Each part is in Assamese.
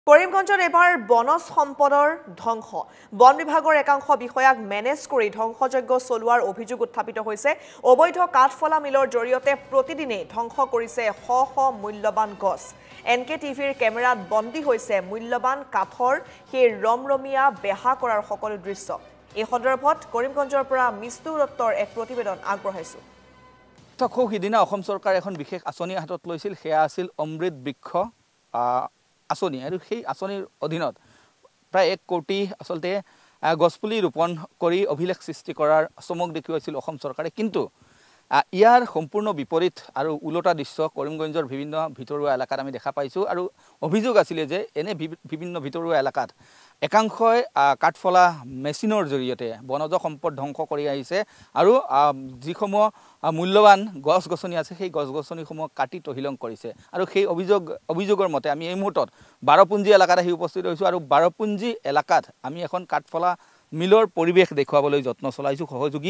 কৰিমগঞ্জত এবাৰ বনজ সম্পদৰ ধ্বংস বন বিভাগৰ একাংশ বিষয়াক মেনেজ কৰি ধ্বংসযজ্ঞ চলোৱাৰ অভিযোগ উত্থাপিত হৈছে অবৈধ কাঠফলা মিলৰ জৰিয়তে প্ৰতিদিনে ধ্বংস কৰিছে শ শ মূল্যবান গছ NKTVৰ কেমেৰাত বন্দী হৈছে মূল্যবান কাঠৰ সেই ৰমৰমিয়া বেহা কৰাৰ সকলো দৃশ্য এই সন্দৰ্ভত কৰিমগঞ্জৰ পৰা মিস্তু দত্তৰ এক প্ৰতিবেদন আগবঢ়াইছো তখৌ হিদিনা অসম চৰকাৰ এখন বিশেষ আঁচনি হাতত লৈছিল সেয়া আছিল অমৃত বৃক্ষ আঁচনি আৰু সেই আঁচনিৰ অধীনত প্ৰায় 1 কোটি আসলতে গছপুলি ৰোপণ কৰি অভিলেখ সৃষ্টি কৰাৰ চমক দেখুৱাইছিল অসম চৰকাৰে কিন্তু ইয়াৰ সম্পূৰ্ণ বিপৰীত আৰু উলটা দৃশ্য কৰিমগঞ্জৰ বিভিন্ন ভিতৰুৱা এলেকাত আমি দেখা পাইছো আৰু অভিযোগ আছিল যে এনে বিভিন্ন ভিতৰুৱা এলেকাত একাংশই কাঠফলা মেচিনৰ জৰিয়তে বনজ সম্পদ ধ্বংস কৰি আহিছে আৰু যিসমূহ মূল্যবান গছ-গছনি আছে সেই গছ-গছনিসমূহ কাটি তহিলং কৰিছে আৰু সেই অভিযোগৰ মতে আমি এই মুহূৰ্তত বাৰপুঞ্জি এলেকাত আহি উপস্থিত হৈছো আৰু বাৰপুঞ্জি এলেকাত আমি এখন কাঠফলা মিলৰ পৰিৱেশ দেখুৱাবলৈ যত্ন চলাইছো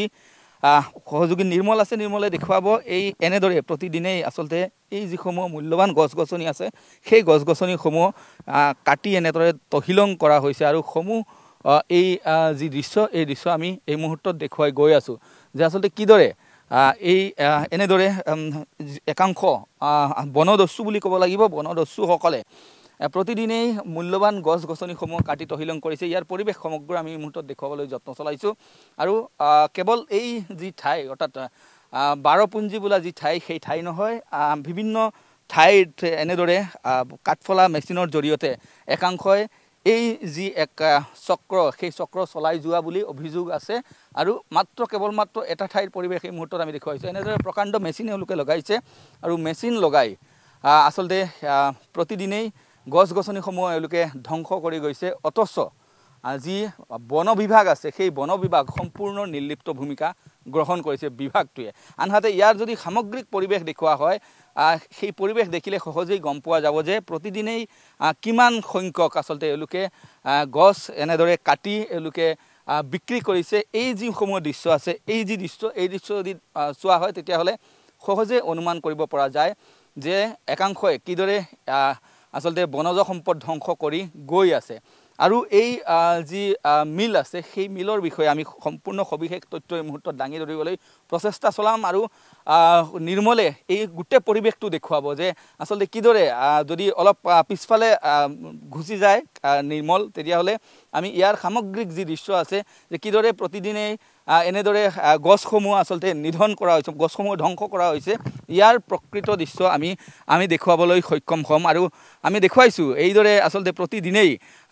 সহযোগী নিৰ্মল আছে নিৰ্মলে দেখুৱাব এই এনেদৰে প্ৰতিদিনেই আসলতে এই যিসমূহ মূল্যবান গছ-গছনি আছে সেই গছ-গছনিসমূহ কাটি এনেদৰে তহিলং কৰা হৈছে আৰু সমূহ এই যি দৃশ্য এই দৃশ্য আমি এই মুহূৰ্তত দেখুৱাই গৈ আছো যে আসলতে কিদৰে এই এনেদৰে একাংশ বনদস্যু বুলি ক'ব লাগিব বনদস্যুসকলে প্ৰতিদিনেই মূল্যবান গছ-গছনিসমূহ কাটি তহিলং কৰিছে ইয়াৰ পৰিৱেশ সমগ্ৰ আমি এই মুহূৰ্তত দেখুৱাবলৈ যত্ন চলাইছো আৰু কেৱল এই যি ঠাই অৰ্থাৎ বাৰপুঞ্জি বোলা যি ঠাই সেই ঠাই নহয় বিভিন্ন ঠাইত এনেদৰে কাঠফলা মেচিনৰ জৰিয়তে একাংশই এই যি এক চক্ৰ সেই চক্ৰ চলাই যোৱা বুলি অভিযোগ আছে আৰু কেৱল মাত্ৰ এটা ঠাইৰ পৰিৱেশ এই মুহূৰ্তত আমি দেখুৱাইছো এনেদৰে প্ৰকাণ্ড মেচিন এওঁলোকে লগাইছে আৰু মেচিন লগাই আসলতে প্ৰতিদিনেই গছ-গছনিসমূহ এওঁলোকে ধ্বংস কৰি গৈছে অথচ যি বন বিভাগ আছে সেই বন বিভাগ সম্পূৰ্ণ নিৰ্লিপ্ত ভূমিকা গ্ৰহণ কৰিছে বিভাগটোৱে আনহাতে ইয়াৰ যদি সামগ্ৰিক পৰিৱেশ দেখুৱা হয় সেই পৰিৱেশ দেখিলে সহজেই গম পোৱা যাব যে প্ৰতিদিনেই কিমান সংখ্যক আসলতে এওঁলোকে গছ এনেদৰে কাটি এওঁলোকে বিক্ৰী কৰিছে এই যিসমূহ দৃশ্য আছে এই দৃশ্য যদি চোৱা হয় তেতিয়াহ'লে সহজে অনুমান কৰিব পৰা যায় যে একাংশই কিদৰে আসলতে বনজ সম্পদ ধ্বংস কৰি গৈ আছে আৰু এই যি মিল আছে সেই মিলৰ বিষয়ে আমি সম্পূৰ্ণ সবিশেষ তথ্য এই মুহূৰ্তত দাঙি ধৰিবলৈ প্ৰচেষ্টা চলাম আৰু নিৰ্মলে এই গোটেই পৰিৱেশটো দেখুৱাব যে আসলতে কিদৰে যদি অলপ পিছফালে ঘুচি যায় নিৰ্মল তেতিয়াহ'লে আমি ইয়াৰ সামগ্ৰিক যি দৃশ্য আছে যে কিদৰে প্ৰতিদিনেই এনেদৰে গছসমূহ আসলতে নিধন কৰা হৈছে গছসমূহ ধ্বংস কৰা হৈছে ইয়াৰ প্ৰকৃত দৃশ্য আমি দেখুৱাবলৈ সক্ষম হ'ম আৰু আমি দেখুৱাইছো এইদৰে আসলতে প্ৰতিদিনেই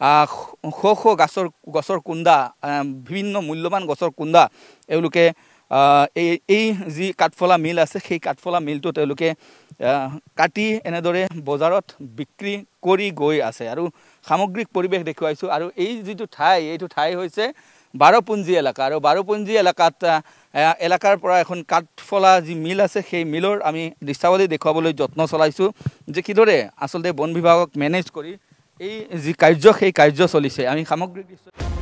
শ শ গছৰ কুণ্ডা বিভিন্ন মূল্যবান গছৰ কুণ্ডা এওঁলোকে এই যি কাঠফলা মিল আছে সেই কাঠফলা মিলটো তেওঁলোকে কাটি এনেদৰে বজাৰত বিক্ৰী কৰি গৈ আছে আৰু সামগ্ৰিক পৰিৱেশ দেখুৱাইছো আৰু এই যিটো এইটো ঠাই হৈছে বাৰপুঞ্জি এলেকা আৰু বাৰপুঞ্জি এলেকাৰ পৰা এখন কাঠফলা যি মিল আছে সেই মিলৰ আমি দৃশ্যাৱলী দেখুৱাবলৈ যত্ন চলাইছো যে কিদৰে আসলতে বন বিভাগক মেনেজ কৰি এই যি কাৰ্য সেই কাৰ্য চলিছে আমি সামগ্ৰিক দৃশ্য